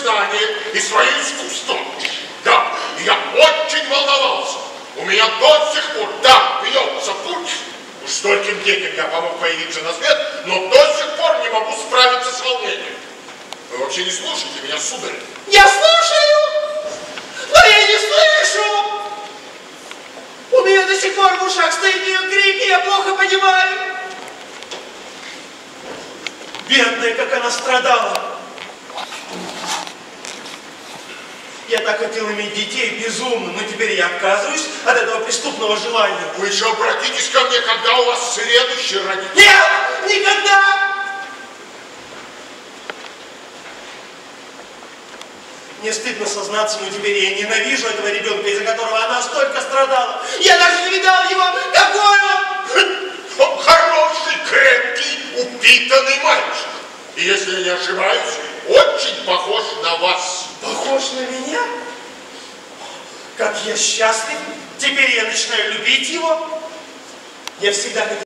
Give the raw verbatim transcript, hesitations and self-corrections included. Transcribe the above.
знанием и своим искусством. Да, я очень волновался. У меня до сих пор, да, бьется путь. Уж стольким детям я помог появиться на свет, но до сих пор не могу справиться с волнением. Вы вообще не слушаете меня, сударь? Я слушаю, но я не слышу. У меня до сих пор в ушах стоит ее крик, и я плохо понимаю. Бедная, как она страдала. Я так хотел иметь детей безумно, но теперь я отказываюсь от этого преступного желания. Вы еще обратитесь ко мне, когда у вас следующий родитель. Нет, никогда! Мне стыдно сознаться, но теперь я ненавижу этого ребенка, из-за которого она столько страдала. Я даже не видал его, какой он! Он хороший, крепкий, упитанный мальчик. И если я не ошибаюсь, очень похож на вас. Похож на меня? Как я счастлив! Теперь я начинаю любить его. Я всегда хотел